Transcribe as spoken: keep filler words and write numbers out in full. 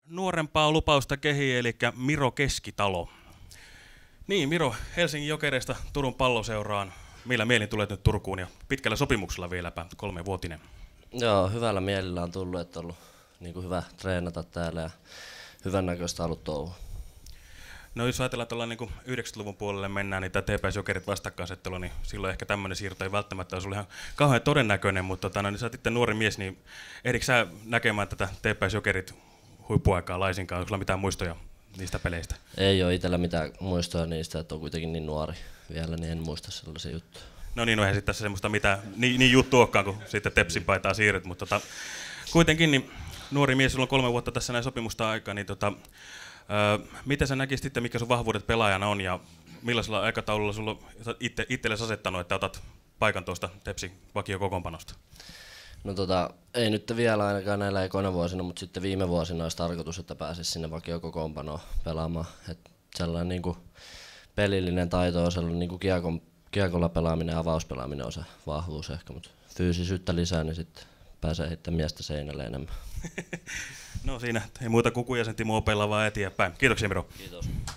Nuorempaa lupausta kehii, eli Miro Keskitalo. Niin, Miro, Helsingin Jokereista Turun Palloseuraan. Millä mielin tulet nyt Turkuun ja pitkällä sopimuksella vieläpä, kolmevuotinen? Joo, hyvällä mielellä on tullut, että on ollut niin kuin hyvä treenata täällä ja hyvän näköistä ollut touhu. No jos ajatellaan, että ollaan niin yhdeksänkymmentäluvun puolelle mennään, niin tämä T P S Jokerit vastakkainasettelu, niin silloin ehkä tämmöinen siirto ei välttämättä olisi ollut ihan kauhean todennäköinen, mutta tota, no, niin sä oot itse nuori mies, niin ehdikö sä näkemään tätä T P S Jokerit huippuaikaa laisinkaan? Onko sulla mitään muistoja niistä peleistä? Ei ole itsellä mitään muistoja niistä, että on kuitenkin niin nuori vielä, niin en muista sellaisia juttuja. No niin, no eihän sitten tässä semmoista mitään niin, niin juttu olekaan, kun sitten Tepsin paitaa siirryt, mutta tota, kuitenkin niin nuori mies, sulla on kolme vuotta tässä näin sopimusta aikaa, niin tota, öö, mitä sä näkisit sitten, mikä sun vahvuudet pelaajana on ja millaisella aikataululla sulla on itse, itsellesi asettanut, että otat paikan tuosta Tepsin vakiokokoonpanosta? No tota, ei nyt vielä ainakaan näillä ekoina vuosina, mutta sitten viime vuosina olisi tarkoitus, että pääsisi sinne vakiokokoonpanoon pelaamaan. Et sellainen niin kuin pelillinen taito on sellainen niin kuin kiekon, kiekolla pelaaminen ja avauspelaaminen on se vahvuus ehkä, mutta fyysisyyttä lisää, niin sitten pääsee heittämään miestä seinälle enemmän. No siinä ei muuta kuin Kujasen Timo opella vaan eteenpäin. Kiitoksia Miro. Kiitos.